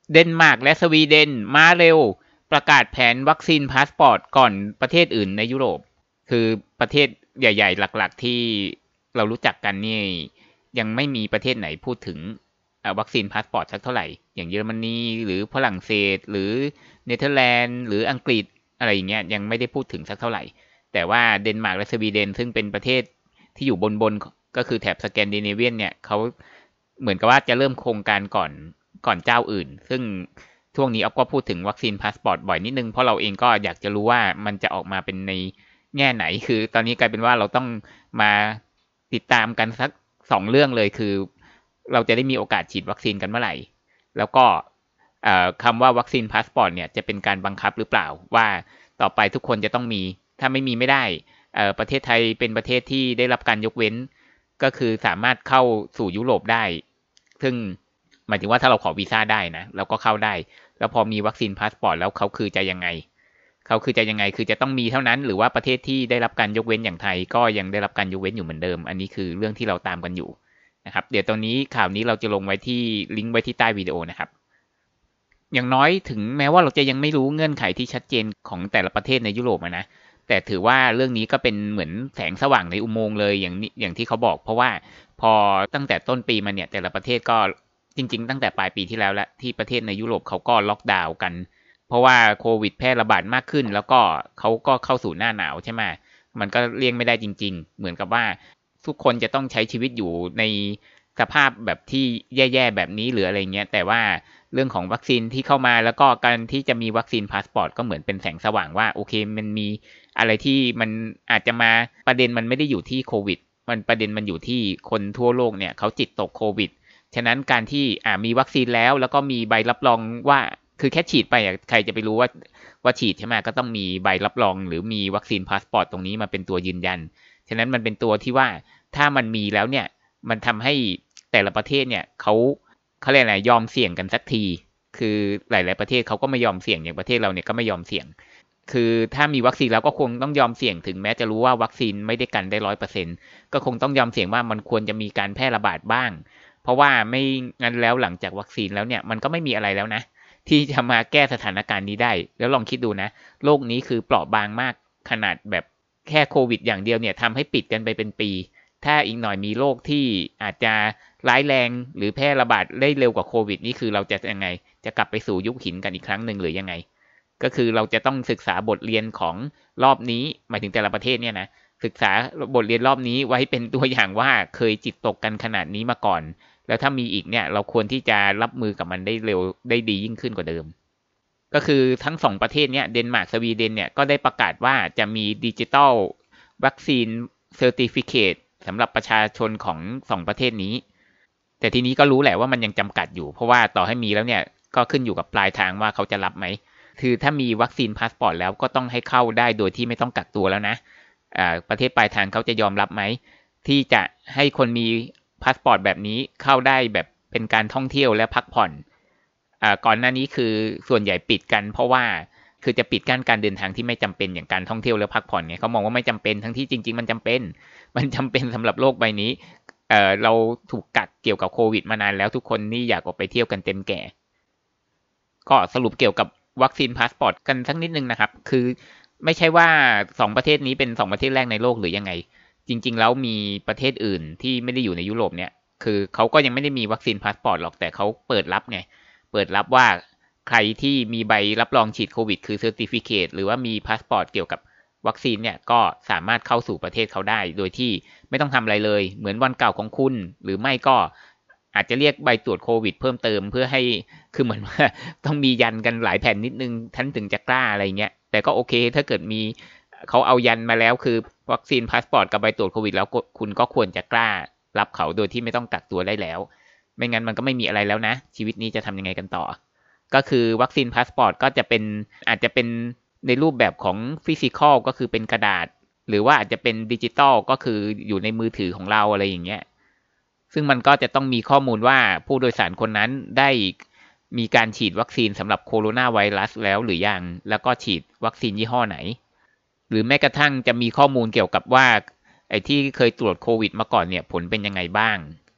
เดนมาร์กและสวีเดนมาเร็วประกาศแผนวัคซีนพาสปอร์ตก่อนประเทศอื่นในยุโรปคือประเทศใหญ่ๆหลักๆที่เรารู้จักกันนี่ยังไม่มีประเทศไหนพูดถึงวัคซีนพาสปอร์ตสักเท่าไหร่อย่างเยอรมนีหรือฝรั่งเศสหรือเนเธอร์แลนด์หรืออังกฤษอะไรอย่างเงี้ยยังไม่ได้พูดถึงสักเท่าไหร่แต่ว่าเดนมาร์กและสวีเดนซึ่งเป็นประเทศที่อยู่บนก็คือแถบสแกนดิเนเวียนเนี่ยเขาเหมือนกับว่าจะเริ่มโครงการก่อนเจ้าอื่นซึ่งช่วงนี้อ๊อฟก็พูดถึงวัคซีนพาสปอร์ตบ่อยนิดนึงเพราะเราเองก็อยากจะรู้ว่ามันจะออกมาเป็นในแง่ไหนคือตอนนี้กลายเป็นว่าเราต้องมาติดตามกันสัก2เรื่องเลยคือเราจะได้มีโอกาสฉีดวัคซีนกันเมื่อไหร่แล้วก็คำว่าวัคซีนพาสปอร์ตเนี่ยจะเป็นการบังคับหรือเปล่าว่าต่อไปทุกคนจะต้องมีถ้าไม่มีไม่ได้ประเทศไทยเป็นประเทศที่ได้รับการยกเว้นก็คือสามารถเข้าสู่ยุโรปได้ซึ่งหมายถึงว่าถ้าเราขอวีซ่าได้นะเราก็เข้าได้แล้วพอมีวัคซีนพาสปอร์ตแล้วเขาคือจะยังไงคือจะต้องมีเท่านั้นหรือว่าประเทศที่ได้รับการยกเว้นอย่างไทยก็ยังได้รับการยกเว้นอยู่เหมือนเดิมอันนี้คือเรื่องที่เราตามกันอยู่นะครับเดี๋ยวตอนนี้ข่าวนี้เราจะลงไว้ที่ลิงก์ไว้ที่ใต้วิดีโอนะครับอย่างน้อยถึงแม้ว่าเราจะยังไม่รู้เงื่อนไขที่ชัดเจนของแต่ละประเทศในยุโรปนะแต่ถือว่าเรื่องนี้ก็เป็นเหมือนแสงสว่างในอุโมงค์เลยอย่างที่เขาบอกเพราะว่าพอตั้งแต่ต้นปีมาเนี่ยแต่ละประเทศก็จริงๆตั้งแต่ปลายปีที่แล้วและที่ประเทศในยุโรปเขาก็ล็อกดาวน์กันเพราะว่าโควิดแพร่ระบาดมากขึ้นแล้วก็เขาก็เข้าสู่หน้าหนาวใช่ไหมมันก็เลี่ยงไม่ได้จริงๆเหมือนกับว่าทุกคนจะต้องใช้ชีวิตอยู่ในสภาพแบบที่แย่ๆแบบนี้หรืออะไรเงี้ยแต่ว่าเรื่องของวัคซีนที่เข้ามาแล้วก็การที่จะมีวัคซีนพาสปอร์ตก็เหมือนเป็นแสงสว่างว่าโอเคมันมีอะไรที่มันอาจจะมาประเด็นมันไม่ได้อยู่ที่โควิดมันประเด็นมันอยู่ที่คนทั่วโลกเนี่ยเขาจิตตกโควิดฉะนั้นการที่มีวัคซีนแล้วก็มีใบรับรองว่าคือแค่ฉีดไปใครจะไปรู้ว่าฉีดใช่ไหมก็ต้องมีใบรับรองหรือมีวัคซีนพาสปอร์ตตรงนี้มาเป็นตัวยืนยันฉะนั้นมันเป็นตัวที่ว่าถ้ามันมีแล้วเนี่ยมันทำให้แต่ละประเทศเนี่ยเขาเรียกอะไรยอมเสี่ยงกันสักทีคือหลายๆประเทศเขาก็ไม่ยอมเสี่ยงอย่างประเทศเราเนี่ยก็ไม่ยอมเสี่ยงคือถ้ามีวัคซีนแล้วก็คงต้องยอมเสี่ยงถึงแม้จะรู้ว่าวัคซีนไม่ได้กันได้100%ก็คงต้องยอมเสี่ยงว่ามันควรจะมีการแพร่ระบาดบ้างเพราะว่าไม่งั้นแล้วหลังจากวัคซีนแล้วเนี่ยมันก็ไม่มีอะไรแล้วนะที่จะมาแก้สถานการณ์นี้ได้แล้วลองคิดดูนะโลกนี้คือเปราะบางมากขนาดแบบแค่โควิดอย่างเดียวเนี่ยทำให้ปิดกันไปเป็นปีถ้าอีกหน่อยมีโรคที่อาจจะร้ายแรงหรือแพร่ระบาดได้เร็วกว่าโควิดนี่คือเราจะยังไงจะกลับไปสู่ยุคหินกันอีกครั้งหนึ่งหรือยังไงก็คือเราจะต้องศึกษาบทเรียนของรอบนี้หมายถึงแต่ละประเทศเนี่ยนะศึกษาบทเรียนรอบนี้ไว้เป็นตัวอย่างว่าเคยจิตตกกันขนาดนี้มาก่อนแล้วถ้ามีอีกเนี่ยเราควรที่จะรับมือกับมันได้เร็วได้ดียิ่งขึ้นกว่าเดิมก็คือทั้งสองประเทศเนี่ยเดนมาร์กสวีเดนเนี่ยก็ได้ประกาศว่าจะมีดิจิตอลวัคซีนเซอร์ติฟิเคตสำหรับประชาชนของ2ประเทศนี้แต่ทีนี้ก็รู้แหละว่ามันยังจำกัดอยู่เพราะว่าต่อให้มีแล้วเนี่ยก็ขึ้นอยู่กับปลายทางว่าเขาจะรับไหมคือถ้ามีวัคซีนพาสปอร์ตแล้วก็ต้องให้เข้าได้โดยที่ไม่ต้องกักตัวแล้วนะประเทศปลายทางเขาจะยอมรับไหมที่จะให้คนมีพาสปอร์ตแบบนี้เข้าได้แบบเป็นการท่องเที่ยวและพักผ่อนก่อนหน้านี้คือส่วนใหญ่ปิดกันเพราะว่าคือจะปิดกั้นการเดินทางที่ไม่จำเป็นอย่างการท่องเที่ยวและพักผ่อนเนี่ยเขามองว่าไม่จำเป็นทั้งที่จริงๆมันจำเป็นสำหรับโลกใบนี้เราถูกกักเกี่ยวกับโควิดมานานแล้วทุกคนนี่อยากออกไปเที่ยวกันเต็มแก่ก็สรุปเกี่ยวกับวัคซีนพาสปอร์ตกันสักนิดนึงนะครับคือไม่ใช่ว่า2ประเทศนี้เป็น2ประเทศแรกในโลกหรือยังไงจริงๆแล้วมีประเทศอื่นที่ไม่ได้อยู่ในยุโรปเนี่ยคือเขาก็ยังไม่ได้มีวัคซีนพาสปอร์ตหรอกแต่เขาเปิดรับไงเปิดรับว่าใครที่มีใบรับรองฉีดโควิดคือเซอร์ติฟิเคตหรือว่ามีพาสปอร์ตเกี่ยวกับวัคซีนเนี่ยก็สามารถเข้าสู่ประเทศเขาได้โดยที่ไม่ต้องทำอะไรเลยเหมือนวันเก่าของคุณหรือไม่ก็อาจจะเรียกใบตรวจโควิดเพิ่มเติมเพื่อให้คือเหมือนว่าต้องมียันกันหลายแผ่นนิดนึงท่านถึงจะกล้าอะไรเงี้ยแต่ก็โอเคถ้าเกิดมีเขาเอายันมาแล้วคือวัคซีนพาสปอร์ตกับใบตรวจโควิดแล้วคุณก็ควรจะกล้ารับเขาโดยที่ไม่ต้องกักตัวได้แล้วไม่งั้นมันก็ไม่มีอะไรแล้วนะชีวิตนี้จะทำยังไงกันต่อก็คือวัคซีนพาสปอร์ตก็จะเป็นอาจจะเป็นในรูปแบบของฟิสิกอลก็คือเป็นกระดาษหรือว่าอาจจะเป็นดิจิตอลก็คืออยู่ในมือถือของเราอะไรอย่างเงี้ยซึ่งมันก็จะต้องมีข้อมูลว่าผู้โดยสารคนนั้นได้มีการฉีดวัคซีนสำหรับโคโรนาไวรัสแล้วหรือยังแล้วก็ฉีดวัคซีนยี่ห้อไหนหรือแม้กระทั่งจะมีข้อมูลเกี่ยวกับว่าไอ้ที่เคยตรวจโควิดมาก่อนเนี่ยผลเป็นยังไงบ้าง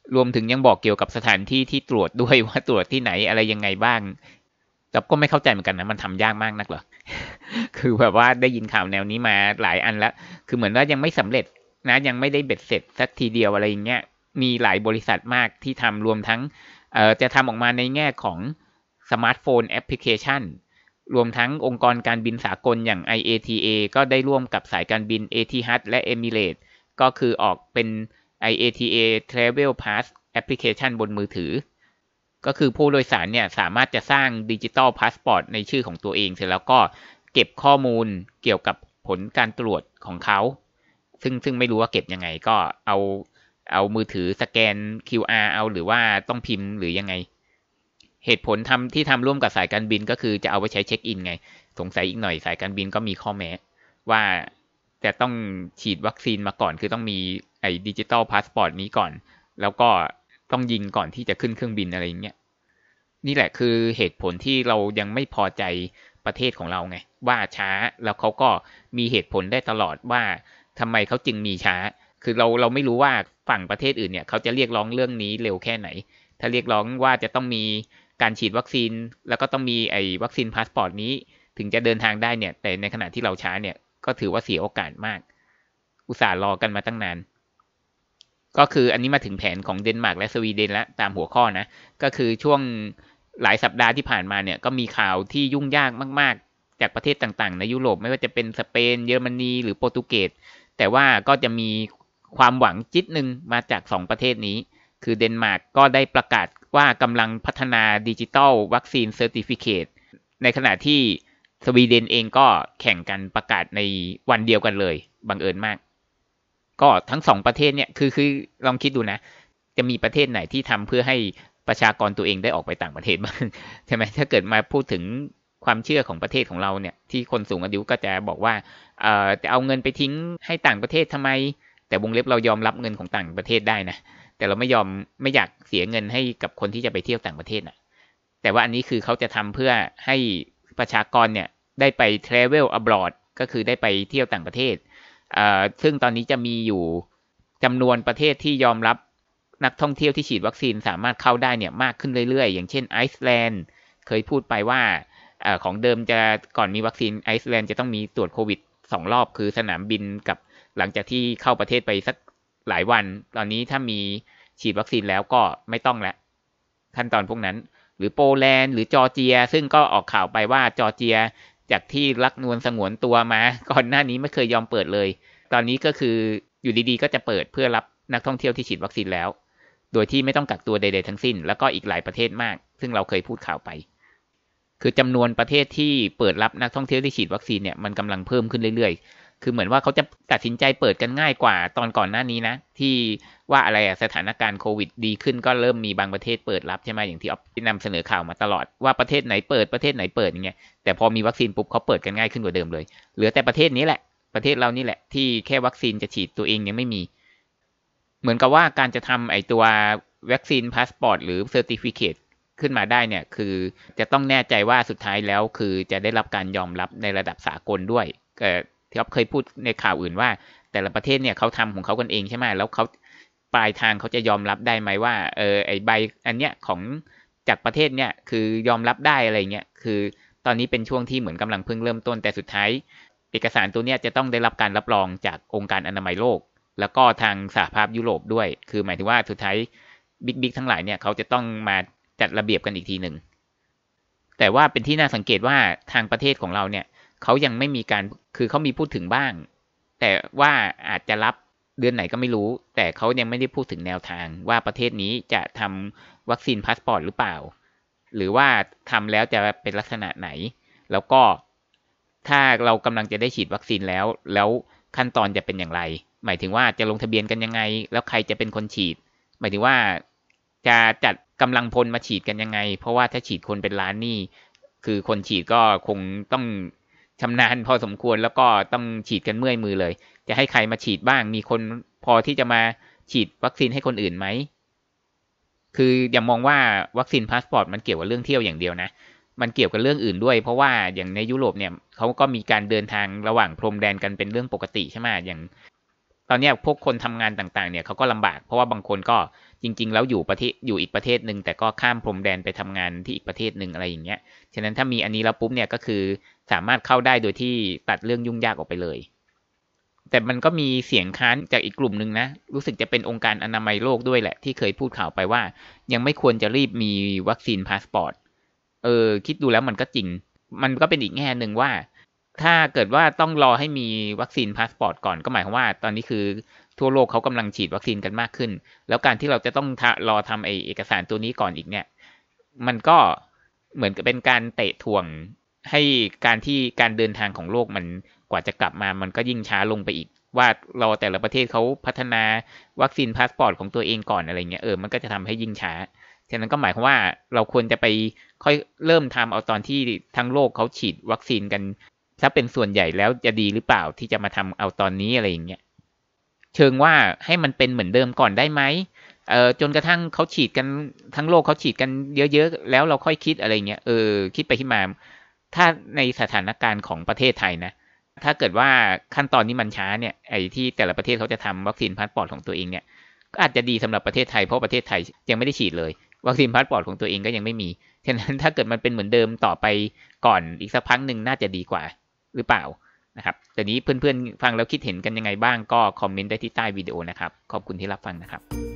รวมถึงยังบอกเกี่ยวกับสถานที่ที่ตรวจด้วยว่าตรวจที่ไหนอะไรยังไงบ้างแต่ก็ไม่เข้าใจเหมือนกันนะมันทำยากมากนักเหรอ คือแบบว่าได้ยินข่าวแนวนี้มาหลายอันแล้วคือเหมือนว่ายังไม่สำเร็จนะยังไม่ได้เบ็ดเสร็จสักทีเดียวอะไรอย่างเงี้ยมีหลายบริษัทมากที่ทำรวมทั้งจะทำออกมาในแง่ของสมาร์ทโฟนแอปพลิเคชันรวมทั้งองค์กรการบินสากลอย่าง IATA ก็ได้ร่วมกับสายการบิน Etihad และ Emirates ก็คือออกเป็น IATA Travel Pass แอปพลิเคชันบนมือถือก็คือผู้โดยสารเนี่ยสามารถจะสร้างดิจิตอลพาสปอร์ตในชื่อของตัวเองเสร็จแล้วก็เก็บข้อมูลเกี่ยวกับผลการตรวจของเขาซึ่งไม่รู้ว่าเก็บยังไงก็เอามือถือสแกน QR เอาหรือว่าต้องพิมพ์หรือยังไงเหตุผลที่ทำร่วมกับสายการบินก็คือจะเอาไว้ใช้เช็คอินไงสงสัยอีกหน่อยสายการบินก็มีข้อแม้ว่าจะต้องฉีดวัคซีนมาก่อนคือต้องมีไอ้ดิจิตอลพาสปอร์ตนี้ก่อนแล้วก็ต้องยิงก่อนที่จะขึ้นเครื่องบินอะไรอย่างเงี้ยนี่แหละคือเหตุผลที่เรายังไม่พอใจประเทศของเราไงว่าช้าแล้วเขาก็มีเหตุผลได้ตลอดว่าทำไมเขาจึงมีช้าคือเราไม่รู้ว่าฝั่งประเทศอื่นเนี่ยเขาจะเรียกร้องเรื่องนี้เร็วแค่ไหนถ้าเรียกร้องว่าจะต้องมีการฉีดวัคซีนแล้วก็ต้องมีไอ้วัคซีนพาสปอร์ตนี้ถึงจะเดินทางได้เนี่ยแต่ในขณะที่เราช้าเนี่ยก็ถือว่าเสียโอกาสมากอุตส่าห์รอกันมาตั้งนานก็คืออันนี้มาถึงแผนของเดนมาร์กและสวีเดนแล้วตามหัวข้อนะก็คือช่วงหลายสัปดาห์ที่ผ่านมาเนี่ยก็มีข่าวที่ยุ่งยากมากๆจากประเทศต่างๆในยุโรปไม่ว่าจะเป็นสเปนเยอรมนีหรือโปรตุเกสแต่ว่าก็จะมีความหวังจิตหนึ่งมาจาก2ประเทศนี้คือเดนมาร์กก็ได้ประกาศว่ากำลังพัฒนาดิจิตอลวัคซีนเซอร์ติฟิเคตในขณะที่สวีเดนเองก็แข่งกันประกาศในวันเดียวกันเลยบังเอิญมากก็ทั้ง2ประเทศเนี่ยคือลองคิดดูนะจะมีประเทศไหนที่ทำเพื่อให้ประชากรตัวเองได้ออกไปต่างประเทศบ้าง ใช่ไหมถ้าเกิดมาพูดถึงความเชื่อของประเทศของเราเนี่ยที่คนสูงอายุก็จะบอกว่าจะเอาเงินไปทิ้งให้ต่างประเทศทำไมแต่วงเล็บเรายอมรับเงินของต่างประเทศได้นะแต่เราไม่อยากเสียเงินให้กับคนที่จะไปเที่ยวต่างประเทศนะแต่ว่าอันนี้คือเขาจะทำเพื่อให้ประชากรเนี่ยได้ไป travel abroad ก็คือได้ไปเที่ยวต่างประเทศซึ่งตอนนี้จะมีอยู่จำนวนประเทศที่ยอมรับนักท่องเที่ยวที่ฉีดวัคซีนสามารถเข้าได้เนี่ยมากขึ้นเรื่อยๆอย่างเช่นไอซ์แลนด์เคยพูดไปว่าของเดิมจะก่อนมีวัคซีนไอซ์แลนด์จะต้องมีตรวจโควิด2 รอบคือสนามบินกับหลังจากที่เข้าประเทศไปสักหลายวันตอนนี้ถ้ามีฉีดวัคซีนแล้วก็ไม่ต้องแล้วขั้นตอนพวกนั้นหรือโปแลนด์หรือจอร์เจียซึ่งก็ออกข่าวไปว่าจอร์เจียจากที่รักนวลสงวนตัวมาก่อนหน้านี้ไม่เคยยอมเปิดเลยตอนนี้ก็คืออยู่ดีๆก็จะเปิดเพื่อรับนักท่องเที่ยวที่ฉีดวัคซีนแล้วโดยที่ไม่ต้องกักตัวใดๆทั้งสิ้นแล้วก็อีกหลายประเทศมากซึ่งเราเคยพูดข่าวไปคือจำนวนประเทศที่เปิดรับนักท่องเที่ยวที่ฉีดวัคซีนเนี่ยมันกำลังเพิ่มขึ้นเรื่อยๆคือเหมือนว่าเขาจะตัดสินใจเปิดกันง่ายกว่าตอนก่อนหน้านี้นะที่ว่าอะไรสถานการณ์โควิดดีขึ้นก็เริ่มมีบางประเทศเปิดรับใช่ไหมอย่างที่อ๊อฟนำเสนอข่าวมาตลอดว่าประเทศไหนเปิดประเทศไหนเปิดอย่างเงี้ยแต่พอมีวัคซีนปุ๊บเขาเปิดกันง่ายขึ้นกว่าเดิมเลยเหลือแต่ประเทศนี้แหละประเทศเรานี่แหละที่แค่วัคซีนจะฉีดตัวเองยังไม่มีเหมือนกับว่าการจะทำไอตัววัคซีนพาสปอร์ตหรือเซอร์ติฟิเคตขึ้นมาได้เนี่ยคือจะต้องแน่ใจว่าสุดท้ายแล้วคือจะได้รับการยอมรับในระดับสากลด้วยที่อ๊อฟเคยพูดในข่าวอื่นว่าแต่ละประเทศเนี่ยเขาทำของเขากันเองใช่ไหมแล้วเขาปลายทางเขาจะยอมรับได้ไหมว่าไอใบอันเนี้ยของจากประเทศเนี่ยคือยอมรับได้อะไรเงี้ยคือตอนนี้เป็นช่วงที่เหมือนกำลังเพิ่งเริ่มต้นแต่สุดท้ายเอกสารตัวเนี้ยจะต้องได้รับการรับรองจากองค์การอนามัยโลกแล้วก็ทางสหภาพยุโรปด้วยคือหมายถึงว่าสุดท้ายบิ๊กทั้งหลายเนี่ยเขาจะต้องมาจัดระเบียบกันอีกทีหนึ่งแต่ว่าเป็นที่น่าสังเกตว่าทางประเทศของเราเนี่ยเขายังไม่มีการคือเขามีพูดถึงบ้างแต่ว่าอาจจะรับเดือนไหนก็ไม่รู้แต่เขายังไม่ได้พูดถึงแนวทางว่าประเทศนี้จะทำวัคซีนพาสปอร์ตหรือเปล่าหรือว่าทำแล้วจะเป็นลักษณะไหนแล้วก็ถ้าเรากำลังจะได้ฉีดวัคซีนแล้วขั้นตอนจะเป็นอย่างไรหมายถึงว่าจะลงทะเบียนกันยังไงแล้วใครจะเป็นคนฉีดหมายถึงว่าจะจัดกำลังพลมาฉีดกันยังไงเพราะว่าถ้าฉีดคนเป็นล้านนี่คือคนฉีดก็คงต้องชำนาญพอสมควรแล้วก็ต้องฉีดกันเมื่อยมือเลยจะให้ใครมาฉีดบ้างมีคนพอที่จะมาฉีดวัคซีนให้คนอื่นไหมคืออย่ามองว่าวัคซีนพาสปอร์ตมันเกี่ยวกับเรื่องเที่ยวอย่างเดียวนะมันเกี่ยวกับเรื่องอื่นด้วยเพราะว่าอย่างในยุโรปเนี่ยเขาก็มีการเดินทางระหว่างพรมแดนกันเป็นเรื่องปกติใช่ไหมอย่างตอนนี้พวกคนทำงานต่างๆเนี่ยเขาก็ลำบากเพราะว่าบางคนก็จริงๆแล้วอยู่อีกประเทศหนึ่งแต่ก็ข้ามพรมแดนไปทำงานที่อีกประเทศหนึ่งอะไรอย่างเงี้ยฉะนั้นถ้ามีอันนี้แล้วปุ๊บเนี่ยก็คือสามารถเข้าได้โดยที่ตัดเรื่องยุ่งยากออกไปเลยแต่มันก็มีเสียงค้านจากอีกกลุ่มหนึ่งนะรู้สึกจะเป็นองค์การอนามัยโลกด้วยแหละที่เคยพูดข่าวไปว่ายังไม่ควรจะรีบมีวัคซีนพาสปอร์ตคิดดูแล้วมันก็จริงมันก็เป็นอีกแง่หนึ่งว่าถ้าเกิดว่าต้องรอให้มีวัคซีนพาสปอร์ตก่อนก็หมายความว่าตอนนี้คือทั่วโลกเขากำลังฉีดวัคซีนกันมากขึ้นแล้วการที่เราจะต้องรอทำเอกสารตัวนี้ก่อนอีกเนี่ยมันก็เหมือนกับเป็นการเตะถ่วงให้การเดินทางของโลกมันกว่าจะกลับมามันก็ยิ่งช้าลงไปอีกว่าเราแต่ละประเทศเขาพัฒนาวัคซีนพาสปอร์ตของตัวเองก่อนอะไรเงี้ยมันก็จะทำให้ยิ่งช้าฉะนั้นก็หมายความว่าเราควรจะไปค่อยเริ่มทำเอาตอนที่ทั้งโลกเขาฉีดวัคซีนกันถ้าเป็นส่วนใหญ่แล้วจะดีหรือเปล่าที่จะมาทำเอาตอนนี้อะไรอย่างเงี้ยเชิงว่าให้มันเป็นเหมือนเดิมก่อนได้ไหมจนกระทั่งเขาฉีดกันทั้งโลกเขาฉีดกันเยอะๆแล้วเราค่อยคิดอะไรเงี้ยคิดไปคิดมาถ้าในสถานการณ์ของประเทศไทยนะถ้าเกิดว่าขั้นตอนนี้มันช้าเนี่ยไอ้ที่แต่ละประเทศเขาจะทำวัคซีนพาสปอร์ตของตัวเองเนี่ยก็อาจจะดีสำหรับประเทศไทยเพราะประเทศไทยยังไม่ได้ฉีดเลยวัคซีนพาสปอร์ตของตัวเองก็ยังไม่มีฉะนั้นถ้าเกิดมันเป็นเหมือนเดิมต่อไปก่อนอีกสักพักหนึ่งน่าจะดีกว่าหรือเปล่านะครับแต่นี้เพื่อนๆฟังแล้วคิดเห็นกันยังไงบ้างก็คอมเมนต์ได้ที่ใต้วิดีโอนะครับขอบคุณที่รับฟังนะครับ